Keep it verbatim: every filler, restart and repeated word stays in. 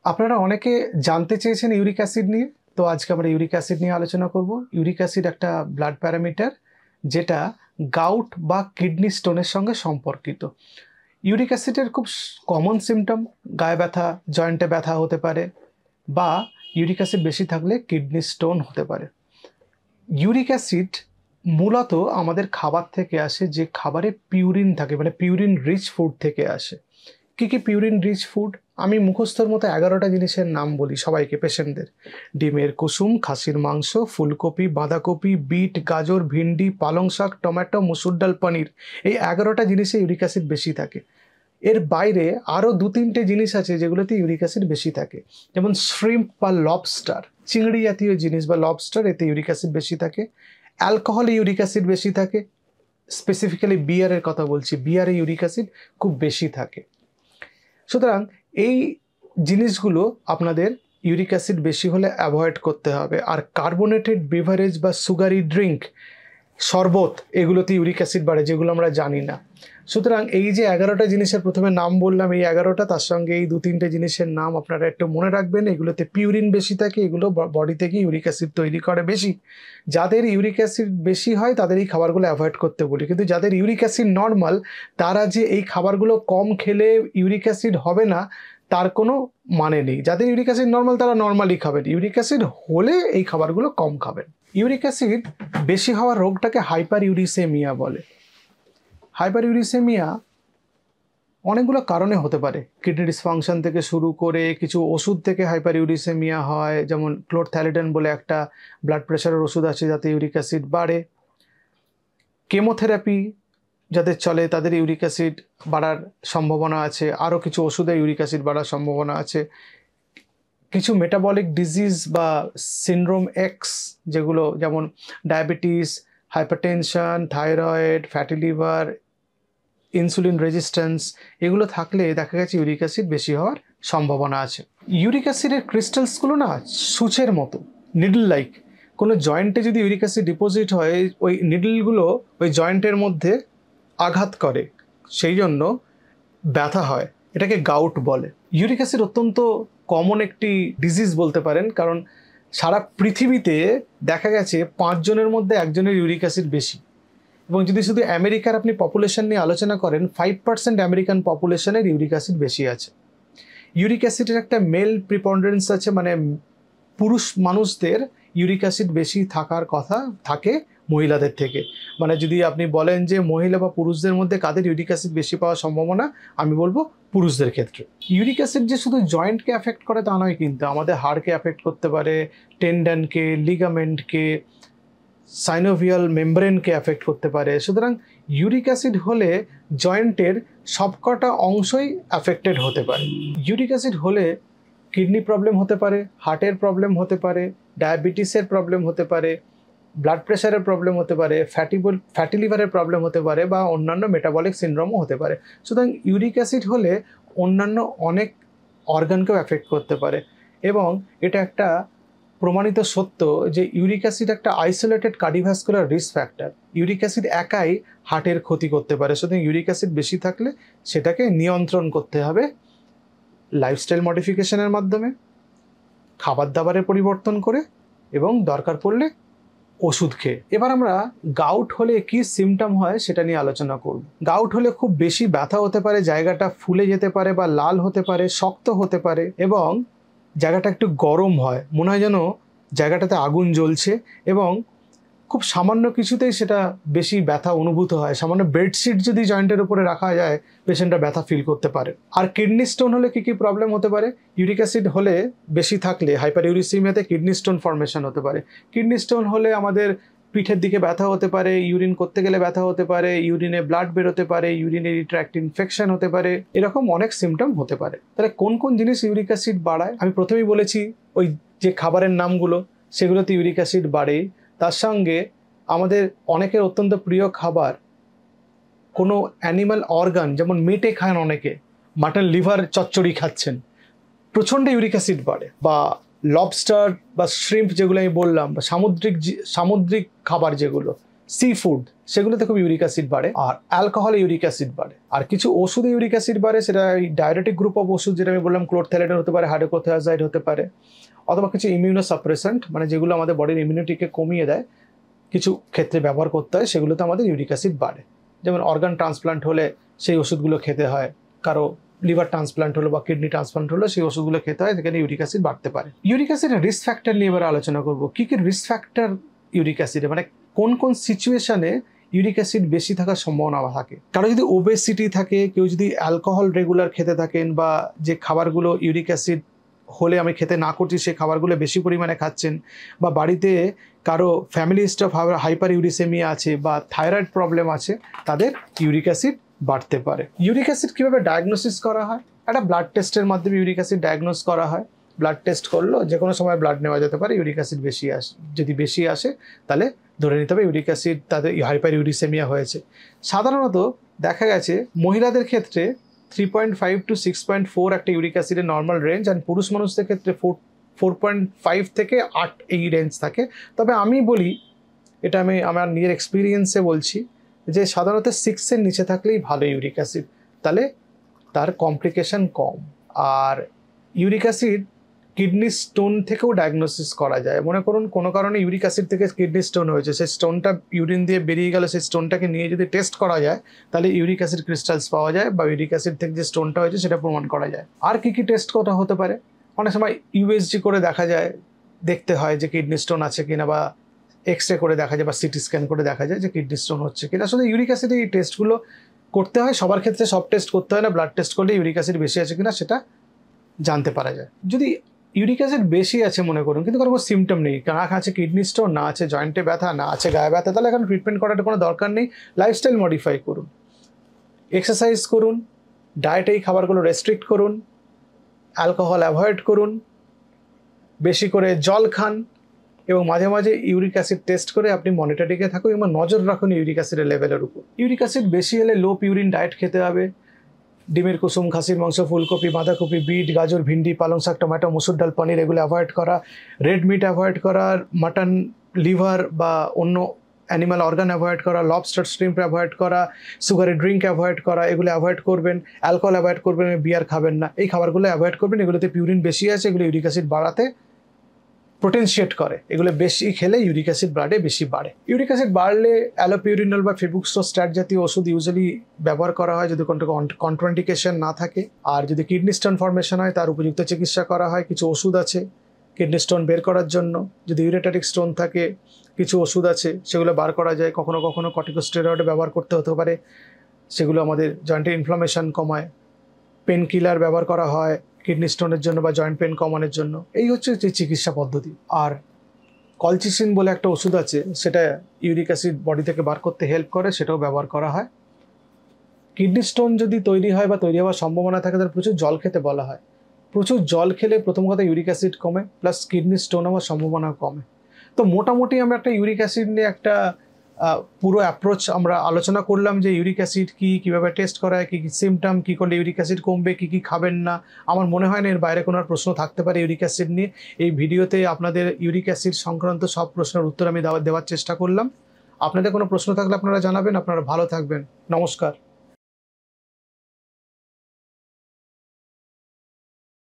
আপনারা অনেকে জানতে চেয়েছেন ইউরিক অ্যাসিড নিয়ে। তো আজকে আমরা ইউরিক অ্যাসিড নিয়ে আলোচনা করব। ইউরিক অ্যাসিড একটা ব্লাড প্যারামিটার যেটা গাউট বা কিডনি স্টোনের সঙ্গে সম্পর্কিত। ইউরিক অ্যাসিডের খুব কমন সিমটম গায়ে ব্যথা, জয়েন্টে ব্যথা হতে পারে, বা ইউরিক অ্যাসিড বেশি থাকলে কিডনি স্টোন হতে পারে। ইউরিক অ্যাসিড মূলত আমাদের খাবার থেকে আসে, যে খাবারে পিউরিন থাকে, মানে পিউরিন রিচ ফুড থেকে আসে। কী কী পিউরিন রিচ ফুড? আমি মুখস্থর মতো এগারোটা জিনিসের নাম বলি সবাইকে, পেশেন্টদের। ডিমের কুসুম, খাসির মাংস, ফুলকপি, বাঁধাকপি, বিট, গাজর, ভিন্ডি, পালং শাক, টমেটো, মুসুর ডাল, পনির। এই এগারোটা জিনিসে ইউরিক অ্যাসিড বেশি থাকে। এর বাইরে আরও দু তিনটে জিনিস আছে যেগুলোতে ইউরিক অ্যাসিড বেশি থাকে, যেমন শ্রিম্প বা লবস্টার, চিংড়ি জাতীয় জিনিস বা লবস্টার, এতে ইউরিক অ্যাসিড বেশি থাকে। অ্যালকোহলে ইউরিক অ্যাসিড বেশি থাকে, স্পেসিফিক্যালি বিয়ারের কথা বলছি, বিয়ারে ইউরিক অ্যাসিড খুব বেশি থাকে। সুতরাং এই জিনিসগুলো আপনাদের ইউরিক অ্যাসিড বেশি হলে অ্যাভয়েড করতে হবে। আর কার্বোনেটেড বেভারেজ বা সুগারি ড্রিঙ্ক, শরবত, এগুলোতে ইউরিক অ্যাসিড বাড়ে, যেগুলো আমরা জানি না। সুতরাং এই যে এগারোটা জিনিসের প্রথমে নাম বললাম, এই এগারোটা, তার সঙ্গে এই দু তিনটে জিনিসের নাম আপনারা একটু মনে রাখবেন। এগুলোতে পিউরিন বেশি থাকে, এগুলো বডি থেকে ইউরিক অ্যাসিড তৈরি করে বেশি। যাদের ইউরিক অ্যাসিড বেশি হয় তাদের এই খাবারগুলো অ্যাভয়েড করতে বলি, কিন্তু যাদের ইউরিক অ্যাসিড নর্মাল, তারা যে এই খাবারগুলো কম খেলে ইউরিক অ্যাসিড হবে না তার কোনো মানে নেই। যাদের ইউরিক অ্যাসিড নর্মাল তারা নর্মালি খাবেন, ইউরিক অ্যাসিড হলে এই খাবারগুলো কম খাবেন। ইউরিক অ্যাসিড বেশি হওয়ার রোগটাকে হাইপার ইউরিসেমিয়া বলে। হাইপার ইউরিসেমিয়া অনেকগুলো কারণে হতে পারে, কিডনি ডিসফাংশন থেকে শুরু করে কিছু ওষুধ থেকে হাইপার ইউরিসেমিয়া হয়, যেমন ক্লোরথ্যালিডন বলে একটা ব্লাড প্রেশারের ওষুধ আছে যাতে ইউরিক অ্যাসিড বাড়ে। কেমোথেরাপি যাদের চলে তাদের ইউরিক অ্যাসিড বাড়ার সম্ভাবনা আছে, আরও কিছু ওষুধে ইউরিক অ্যাসিড বাড়ার সম্ভাবনা আছে। কিছু মেটাবলিক ডিজিজ বা সিনড্রোম এক্স, যেগুলো যেমন diabetes, hypertension, thyroid, fatty liver, insulin resistance, এগুলো থাকলে দেখা গেছে ইউরিক অ্যাসিড বেশি হওয়ার সম্ভাবনা আছে। ইউরিক অ্যাসিডের ক্রিস্টালসগুলো না সূচের মতো, নিডল লাইক। কোনো জয়েন্টে যদি ইউরিক অ্যাসিড ডিপোজিট হয়, ওই নিডলগুলো ওই জয়েন্টের মধ্যে আঘাত করে, সেই জন্য ব্যথা হয়। এটাকে গাউট বলে। ইউরিক অ্যাসিড অত্যন্ত কমন একটি ডিজিজ বলতে পারেন, কারণ সারা পৃথিবীতে দেখা গেছে পাঁচজনের মধ্যে একজনের ইউরিক অ্যাসিড বেশি। এবং যদি শুধু আমেরিকার আপনি পপুলেশন নিয়ে আলোচনা করেন, ফাইভ পার্সেন্ট আমেরিকান পপুলেশনের ইউরিক অ্যাসিড বেশি আছে। ইউরিক অ্যাসিডের একটা মেল প্রিপন্ডারেন্স আছে, মানে পুরুষ মানুষদের ইউরিক অ্যাসিড বেশি থাকার কথা থাকে মহিলাদের থেকে। মানে যদি আপনি বলেন যে মহিলা বা পুরুষদের মধ্যে কাদের ইউরিক অ্যাসিড বেশি পাওয়ার সম্ভাবনা, আমি বলবো পুরুষদের ক্ষেত্রে। ইউরিক অ্যাসিড যে শুধু জয়েন্টকে অ্যাফেক্ট করে তা নয়, কিন্তু আমাদের হাড়কে অ্যাফেক্ট করতে পারে, টেন্ডনকে, লিগামেন্টকে, সাইনোভিয়াল মেমব্রেনকে অ্যাফেক্ট করতে পারে। সুতরাং ইউরিক অ্যাসিড হলে জয়েন্টের সবকটা অংশই অ্যাফেক্টেড হতে পারে। ইউরিক অ্যাসিড হলে কিডনি প্রবলেম হতে পারে, হার্টের প্রবলেম হতে পারে, ডায়াবেটিসের প্রবলেম হতে পারে, ব্লাড প্রেশারের প্রবলেম হতে পারে, ফ্যাটি ফ্যাটি লিভারের প্রবলেম হতে পারে, বা অন্যান্য মেটাবলিক সিনড্রোমও হতে পারে। সুতরাং ইউরিক অ্যাসিড হলে অন্যান্য অনেক অর্গানকেও অ্যাফেক্ট করতে পারে। এবং এটা একটা প্রমাণিত সত্য যে ইউরিক অ্যাসিড একটা isolated cardiovascular risk factor. Uric acid একাই হার্টের ক্ষতি করতে পারে। সুতরাং ইউরিক অ্যাসিড বেশি থাকলে সেটাকে নিয়ন্ত্রণ করতে হবে লাইফস্টাইল মডিফিকেশনের মাধ্যমে, খাবার দাবারের পরিবর্তন করে, এবং দরকার পড়লে ওষুধ খেয়ে। এবার আমরা গাউট হলে কি সিমটম হয় সেটা নিয়ে আলোচনা করব। গাউট হলে খুব বেশি ব্যথা হতে পারে, জায়গাটা ফুলে যেতে পারে বা লাল হতে পারে, শক্ত হতে পারে, এবং জায়গাটা একটু গরম হয়, মনে হয় যেন জায়গাটাতে আগুন জ্বলছে, এবং খুব সামান্য কিছুতেই সেটা বেশি ব্যথা অনুভূত হয়। সামান্য বেডশিট যদি জয়েন্টের উপরে রাখা যায়, পেশেন্টরা ব্যথা ফিল করতে পারে। আর কিডনি স্টোন হলে কি কি প্রবলেম হতে পারে? ইউরিক অ্যাসিড হলে বেশি থাকলে হাইপার ইউরিসেমিয়াতে কিডনি স্টোন ফর্মেশন হতে পারে। কিডনি স্টোন হলে আমাদের পিঠের দিকে ব্যথা হতে পারে, ইউরিন করতে গেলে ব্যথা হতে পারে, ইউরিনে ব্লাড বেরোতে পারে, ইউরিনারি ট্র্যাক্ট ইনফেকশন হতে পারে, এরকম অনেক সিমটম হতে পারে। তাহলে কোন কোন জিনিস ইউরিক অ্যাসিড বাড়ায়? আমি প্রথমেই বলেছি ওই যে খাবারের নামগুলো, সেগুলোতে ইউরিক অ্যাসিড বাড়ে। তার সঙ্গে আমাদের অনেকের অত্যন্ত প্রিয় খাবার কোনো অ্যানিমাল অর্গান, যেমন মেটে খান অনেকে, মাটন লিভার চচ্চড়ি খাচ্ছেন, প্রচণ্ড ইউরিক অ্যাসিড বাড়ে। বা লবস্টার বা শ্রিম্প যেগুলো আমি বললাম, বা সামুদ্রিক সামুদ্রিক খাবার যেগুলো, সি ফুড সেগুলোতে খুব ইউরিক অ্যাসিড বাড়ে, আর অ্যালকোহলে ইউরিক অ্যাসিড বাড়ে। আর কিছু ওষুধে ইউরিক অ্যাসিড বাড়ে, সেটা ডায়াবেটিক গ্রুপ অফ ওষুধ, যেটা আমি বললাম ক্লোরথ্যালাইড হতে পারে, হাইড্রোক্লোরোথিয়াজাইড হতে পারে, অথবা কিছু ইমিউনোসাপ্রেসেন্ট মানে যেগুলো আমাদের বডির ইমিউনিটিকে কমিয়ে দেয়, কিছু ক্ষেত্রে ব্যবহার করতে হয়, সেগুলোতে আমাদের ইউরিক অ্যাসিড বাড়ে। যেমন অর্গান ট্রান্সপ্লান্ট হলে সেই ওষুধগুলো খেতে হয়, কারো লিভার ট্রান্সপ্লান্ট হলো বা কিডনি ট্রান্সপ্লান্ট হলো সেই ওষুধগুলো খেতে হয়, সেখানে ইউরিক অ্যাসিড বাড়তে পারে। ইউরিক অ্যাসিডের রিস্ক ফ্যাক্টর নিয়ে এবার আলোচনা করবো। কী কী রিস্ক ফ্যাক্টর ইউরিক অ্যাসিডে, মানে কোন কোন সিচুয়েশনে ইউরিক অ্যাসিড বেশি থাকার সম্ভাবনা থাকে। কারো যদি ওবেসিটি থাকে, কেউ যদি অ্যালকোহল রেগুলার খেতে থাকেন, বা যে খাবারগুলো ইউরিক অ্যাসিড হলে আমি খেতে না করছি সেই খাবারগুলো বেশি পরিমাণে খাচ্ছেন, বা বাড়িতে কারো ফ্যামিলি স্টাফ হাইপার ইউরিসেমিয়া আছে বা থাইরয়েড প্রবলেম আছে, তাদের ইউরিক অ্যাসিড বাড়তে পারে। ইউরিক অ্যাসিড কীভাবে ডায়াগনোসিস করা হয়? একটা ব্লাড টেস্টের মাধ্যমে ইউরিক অ্যাসিড ডায়াগনোস করা হয়। ব্লাড টেস্ট করলো, যে কোনো সময় ব্লাড নেওয়া যেতে পারে, ইউরিক অ্যাসিড বেশি আসে, যদি বেশি আসে তাহলে ধরে নিতে হবে ইউরিক অ্যাসিড তাদের হাইপার ইউরিসেমিয়া হয়েছে। সাধারণত দেখা গেছে মহিলাদের ক্ষেত্রে three point five to six point four একটা ইউরিক অ্যাসিডের নর্মাল রেঞ্জ, আর পুরুষ মানুষদের ক্ষেত্রে ফোর ফোর পয়েন্ট ফাইভ থেকে আট এই রেঞ্জ থাকে। তবে আমি বলি, এটা আমি আমার নিজের এক্সপিরিয়েন্সে বলছি, যে সাধারণত সিক্সের নিচে থাকলেই ভালো ইউরিক অ্যাসিড, তাহলে তার কমপ্লিকেশন কম। আর ইউরিক অ্যাসিড কিডনি স্টোন থেকেও ডায়াগনোসিস করা যায়। মনে করুন কোনো কারণে ইউরিক অ্যাসিড থেকে কিডনি স্টোন হয়েছে, সেই স্টোনটা ইউরিন দিয়ে বেরিয়ে গেল, সেই স্টোনটাকে নিয়ে যদি টেস্ট করা যায় তাহলে ইউরিক অ্যাসিড ক্রিস্টালস পাওয়া যায়, বা ইউরিক অ্যাসিড থেকে যে স্টোনটা হয়েছে সেটা প্রমাণ করা যায়। আর কি কি টেস্ট করা হতে পারে? অনেক সময় ইউএসজি করে দেখা যায়, দেখতে হয় যে কিডনি স্টোন আছে কিনা, বা এক্স রে করে দেখা যায়, বা সিটি স্ক্যান করে দেখা যায় যে কিডনি স্টোন হচ্ছে কিনা। আসলে ইউরিক অ্যাসিড এই টেস্টগুলো করতে হয়, সবার ক্ষেত্রে সব টেস্ট করতে হয় না। ব্লাড টেস্ট করলে ইউরিক অ্যাসিড বেশি আছে কিনা সেটা জানতে পারা যায়। যদি ইউরিক অ্যাসিড বেশি আছে মনে করুন, কিন্তু কোনো সিমটম নেই, না আছে কিডনি স্টোন, না আছে জয়েন্টে ব্যথা, না আছে গায়ে ব্যথা, তাহলে এখন ট্রিটমেন্ট করার কোনো দরকার নেই। লাইফস্টাইল মডিফাই করুন, এক্সারসাইজ করুন, ডায়েটে এই খাবারগুলো রেস্ট্রিক্ট করুন, অ্যালকোহল অ্যাভয়েড করুন, বেশি করে জল খান, এবং মাঝে মাঝে ইউরিক অ্যাসিড টেস্ট করে আপনি মনিটরিংয়ে থাকুন এবং নজর রাখুন ইউরিক অ্যাসিডের লেভেলের উপর। ইউরিক অ্যাসিড বেশি হলে লো পিউরিন ডায়েট খেতে হবে। ডিমের কুসুম, খাসির মাংস, ফুলকপি, বাঁধাকপি, বিট, গাজর, ভিন্ডি, পালং শাক, টমেটো, মসুর ডাল, পনির এগুলো অ্যাভয়েড করা। রেড মিট অ্যাভয়েড করা, মাটন, লিভার বা অন্য অ্যানিমাল অর্গান অ্যাভয়েড করা, লবস্টার, শ্রিম্প অ্যাভয়েড করা, সুগারি ড্রিঙ্ক অ্যাভয়েড করা, এগুলো অ্যাভয়েড করবেন। অ্যালকোহল অ্যাভয়েড করবেন, বিয়ার খাবেন না, এই খাবারগুলো অ্যাভয়েড করবেন। এগুলোতে পিউরিন বেশি আছে, এগুলো ইউরিক অ্যাসিড বাড়াতে পোটেনশিয়েট করে, এগুলো বেশি খেলে ইউরিক অ্যাসিড ব্লাডে বেশি বাড়ে। ইউরিক অ্যাসিড বাড়লে অ্যালোপিউরিনল বা ফেবুক্সোস্ট্যাট জাতীয় ওষুধ ইউজুয়ালি ব্যবহার করা হয় যদি কোনো কন্ট্রাইন্ডিকেশন না থাকে। আর যদি কিডনি স্টোন ফর্মেশন হয় তার উপযুক্ত চিকিৎসা করা হয়। কিছু ওষুধ আছে কিডনি স্টোন বের করার জন্য। যদি ইউরেটারিক স্টোন থাকে কিছু ওষুধ আছে সেগুলো বার করা যায়। কখনো কখনো কর্টিকোস্টেরয়েড ব্যবহার করতে হতে পারে, সেগুলো আমাদের জয়েন্টের ইনফ্লামেশন কমায়। পেন কিলার ব্যবহার করা হয় কিডনি স্টোনের জন্য বা জয়েন্ট পেন কমানোর জন্য। এই হচ্ছে যে চিকিৎসা পদ্ধতি। আর কলচিসিন বলে একটা ওষুধ আছে, সেটা ইউরিক অ্যাসিড বডি থেকে বার করতে হেল্প করে, সেটাও ব্যবহার করা হয়। কিডনি স্টোন যদি তৈরি হয় বা তৈরি হওয়ার সম্ভাবনা থাকে তাহলে প্রচুর জল খেতে বলা হয়। প্রচুর জল খেলে প্রথম কথা ইউরিক অ্যাসিড কমে, প্লাস কিডনি স্টোন হওয়ার সম্ভাবনা কমে। তো মোটামুটি আমরা একটা ইউরিক অ্যাসিড নিয়ে একটা পুরো অ্যাপ্রোচ আমরা আলোচনা করলাম, যে ইউরিক অ্যাসিড কী, কীভাবে টেস্ট করা হয়, কী কী সিমটম, কী করলে ইউরিক অ্যাসিড কমবে, কী কী খাবেন না। আমার মনে হয় না এর বাইরে কোনো প্রশ্ন থাকতে পারে ইউরিক অ্যাসিড নিয়ে। এই ভিডিওতে আপনাদের ইউরিক অ্যাসিড সংক্রান্ত সব প্রশ্নের উত্তর আমি দেওয়ার চেষ্টা করলাম। আপনাদের কোনো প্রশ্ন থাকলে আপনারা জানাবেন। আপনারা ভালো থাকবেন। নমস্কার।